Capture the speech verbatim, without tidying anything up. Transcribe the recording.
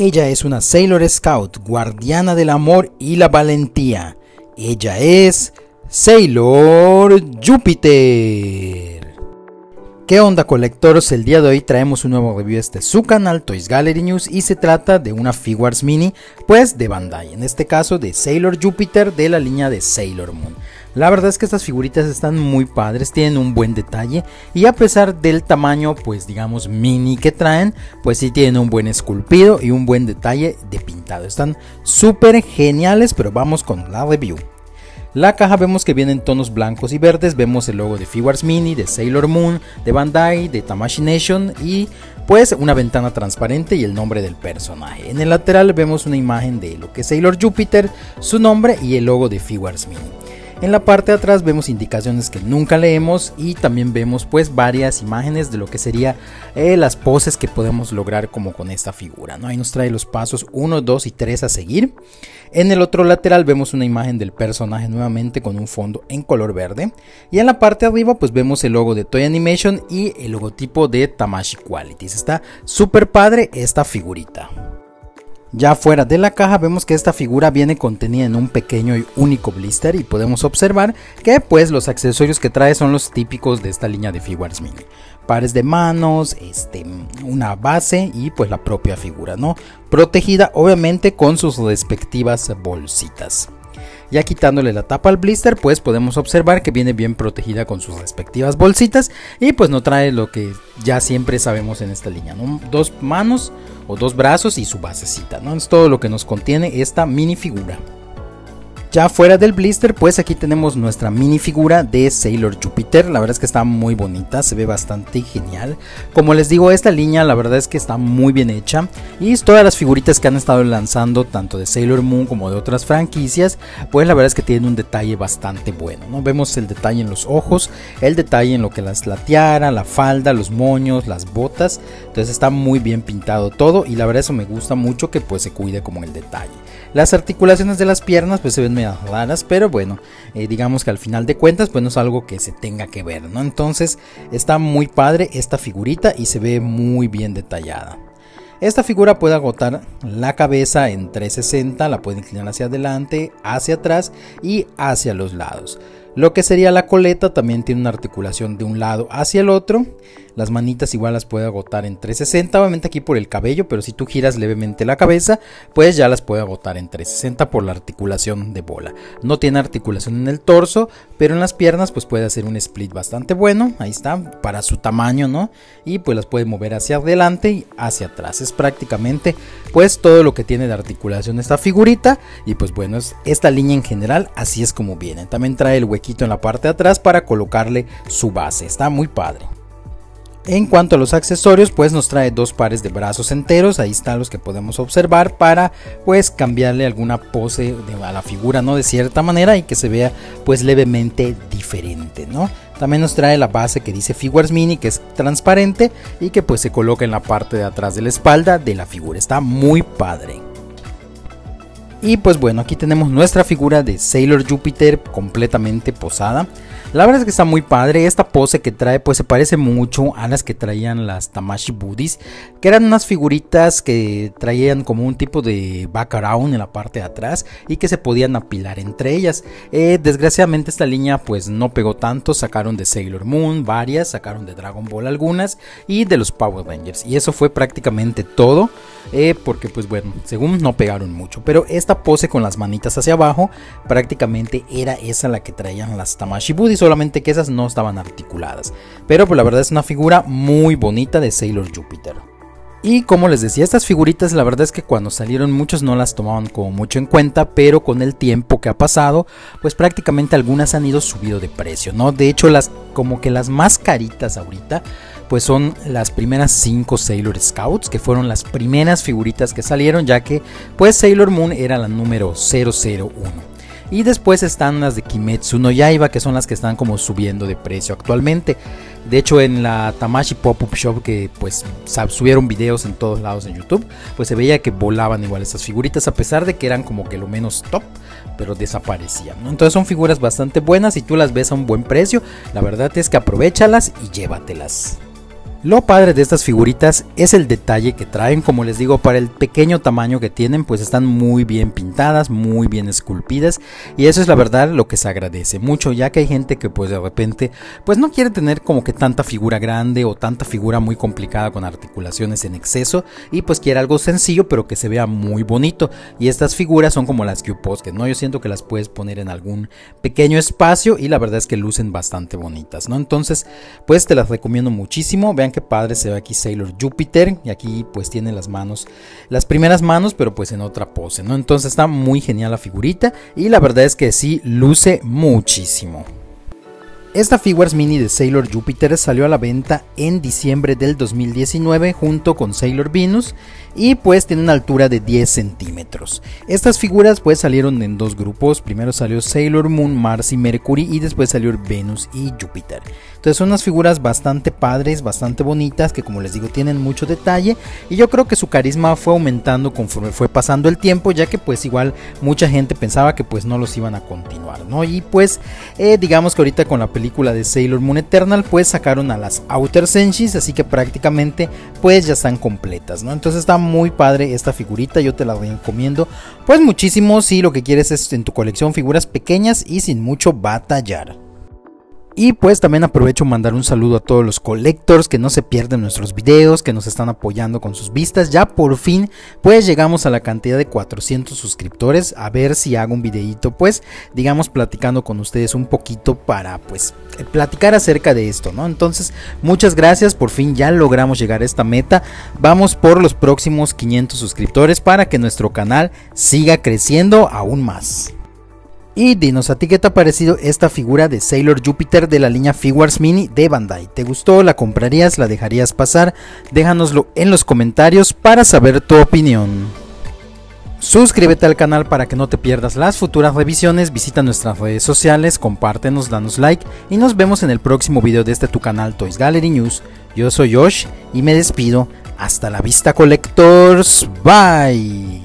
Ella es una Sailor Scout, guardiana del amor y la valentía. Ella es Sailor Júpiter. ¿Qué onda, colectores? El día de hoy traemos un nuevo review este su canal Toys Gallery News y se trata de una Figuarts Mini pues de Bandai, en este caso de Sailor Júpiter de la línea de Sailor Moon. La verdad es que estas figuritas están muy padres, tienen un buen detalle y a pesar del tamaño pues digamos mini que traen, pues sí tienen un buen esculpido y un buen detalle de pintado. Están súper geniales, pero vamos con la review. La caja vemos que viene en tonos blancos y verdes, vemos el logo de Figuarts Mini, de Sailor Moon, de Bandai, de Tamashii Nation y pues una ventana transparente y el nombre del personaje. En el lateral vemos una imagen de lo que es Sailor Júpiter, su nombre y el logo de Figuarts Mini. En la parte de atrás vemos indicaciones que nunca leemos y también vemos pues varias imágenes de lo que sería eh, las poses que podemos lograr como con esta figura, ¿no? Ahí nos trae los pasos uno, dos y tres a seguir. En el otro lateral vemos una imagen del personaje nuevamente con un fondo en color verde. Y en la parte de arriba pues vemos el logo de Toei Animation y el logotipo de Tamashii Qualities. Está súper padre esta figurita. Ya fuera de la caja vemos que esta figura viene contenida en un pequeño y único blister y podemos observar que pues los accesorios que trae son los típicos de esta línea de Figuarts Mini. Pares de manos, este, una base y pues la propia figura, ¿no? Protegida obviamente con sus respectivas bolsitas. Ya quitándole la tapa al blister pues podemos observar que viene bien protegida con sus respectivas bolsitas y pues no trae lo que ya siempre sabemos en esta línea, ¿no? Dos manos o dos brazos y su basecita, ¿no? Es todo lo que nos contiene esta mini figura. Ya fuera del blister pues aquí tenemos nuestra mini figura de Sailor Júpiter. La verdad es que está muy bonita, se ve bastante genial. Como les digo, esta línea la verdad es que está muy bien hecha y todas las figuritas que han estado lanzando tanto de Sailor Moon como de otras franquicias pues la verdad es que tienen un detalle bastante bueno, ¿no? Vemos el detalle en los ojos, el detalle en lo que es la tiara, la falda, los moños, las botas. Entonces está muy bien pintado todo y la verdad eso me gusta mucho, que pues se cuide como el detalle. Las articulaciones de las piernas pues se ven medio raras, pero bueno, eh, digamos que al final de cuentas pues no es algo que se tenga que ver, ¿no? Entonces está muy padre esta figurita y se ve muy bien detallada. Esta figura puede agotar la cabeza en trescientos sesenta, la puede inclinar hacia adelante, hacia atrás y hacia los lados. Lo que sería la coleta también tiene una articulación de un lado hacia el otro. Las manitas igual las puede agotar en trescientos sesenta, obviamente aquí por el cabello, pero si tú giras levemente la cabeza, pues ya las puede agotar en trescientos sesenta por la articulación de bola. No tiene articulación en el torso, pero en las piernas pues puede hacer un split bastante bueno, ahí está, para su tamaño, ¿no? Y pues las puede mover hacia adelante y hacia atrás. Es prácticamente pues todo lo que tiene de articulación esta figurita y pues bueno, es esta línea en general, así es como viene. También trae el huequito en la parte de atrás para colocarle su base, está muy padre. En cuanto a los accesorios pues nos trae dos pares de brazos enteros, ahí están los que podemos observar para pues cambiarle alguna pose de, a la figura, ¿no? De cierta manera y que se vea pues levemente diferente, ¿no? También nos trae la base que dice Figuarts Mini, que es transparente y que pues se coloca en la parte de atrás de la espalda de la figura, está muy padre. Y pues bueno, aquí tenemos nuestra figura de Sailor Júpiter completamente posada. La verdad es que está muy padre. Esta pose que trae pues se parece mucho a las que traían las Tamashii Buddies, que eran unas figuritas que traían como un tipo de background en la parte de atrás y que se podían apilar entre ellas. Eh, desgraciadamente esta línea pues no pegó tanto. Sacaron de Sailor Moon varias, sacaron de Dragon Ball algunas y de los Power Rangers, y eso fue prácticamente todo, eh, porque pues bueno, según no pegaron mucho. Pero esta pose con las manitas hacia abajo prácticamente era esa la que traían las Tamashii Buddies, solamente que esas no estaban articuladas. Pero pues la verdad es una figura muy bonita de Sailor Júpiter. Y como les decía, estas figuritas la verdad es que cuando salieron muchos no las tomaban como mucho en cuenta, pero con el tiempo que ha pasado pues prácticamente algunas han ido subido de precio, ¿no? De hecho las como que las más caritas ahorita pues son las primeras cinco Sailor Scouts, que fueron las primeras figuritas que salieron, ya que pues Sailor Moon era la número cero cero uno. Y después están las de Kimetsu no Yaiba, que son las que están como subiendo de precio actualmente. De hecho en la Tamashii Pop-Up Shop, que pues subieron videos en todos lados en YouTube, pues se veía que volaban igual estas figuritas, a pesar de que eran como que lo menos top, pero desaparecían, ¿no? Entonces son figuras bastante buenas y tú las ves a un buen precio. La verdad es que aprovéchalas y llévatelas. Lo padre de estas figuritas es el detalle que traen, como les digo, para el pequeño tamaño que tienen, pues están muy bien pintadas, muy bien esculpidas, y eso es la verdad lo que se agradece mucho, ya que hay gente que pues de repente pues no quiere tener como que tanta figura grande o tanta figura muy complicada con articulaciones en exceso, y pues quiere algo sencillo pero que se vea muy bonito, y estas figuras son como las Q-Posket, ¿no? Yo siento que las puedes poner en algún pequeño espacio y la verdad es que lucen bastante bonitas, ¿no? Entonces pues te las recomiendo muchísimo. Vean qué padre se ve aquí Sailor Jupiter, y aquí pues tiene las manos, las primeras manos, pero pues en otra pose, ¿no? Entonces está muy genial la figurita y la verdad es que sí luce muchísimo. Esta Figuarts Mini de Sailor Jupiter salió a la venta en diciembre del dos mil diecinueve junto con Sailor Venus y pues tiene una altura de diez centímetros. Estas figuras pues salieron en dos grupos, primero salió Sailor Moon, Mars y Mercury y después salió Venus y Júpiter. Entonces son unas figuras bastante padres, bastante bonitas, que como les digo tienen mucho detalle, y yo creo que su carisma fue aumentando conforme fue pasando el tiempo, ya que pues igual mucha gente pensaba que pues no los iban a continuar, ¿no? Y pues eh, digamos que ahorita con la película de Sailor Moon Eternal pues sacaron a las Outer Senshis, así que prácticamente pues ya están completas, ¿no? Entonces está muy padre esta figurita, yo te la recomiendo pues muchísimo si lo que quieres es en tu colección figuras pequeñas y sin mucho batallar. Y pues también aprovecho mandar un saludo a todos los collectors que no se pierden nuestros videos, que nos están apoyando con sus vistas. Ya por fin pues llegamos a la cantidad de cuatrocientos suscriptores, a ver si hago un videito pues digamos platicando con ustedes un poquito para pues platicar acerca de esto, ¿no? Entonces muchas gracias, por fin ya logramos llegar a esta meta, vamos por los próximos quinientos suscriptores para que nuestro canal siga creciendo aún más. Y dinos a ti qué te ha parecido esta figura de Sailor Jupiter de la línea Figuarts Mini de Bandai. ¿Te gustó? ¿La comprarías? ¿La dejarías pasar? Déjanoslo en los comentarios para saber tu opinión. Suscríbete al canal para que no te pierdas las futuras revisiones, visita nuestras redes sociales, compártenos, danos like y nos vemos en el próximo video de este tu canal Toys Gallery News. Yo soy Josh y me despido. Hasta la vista, collectors. Bye.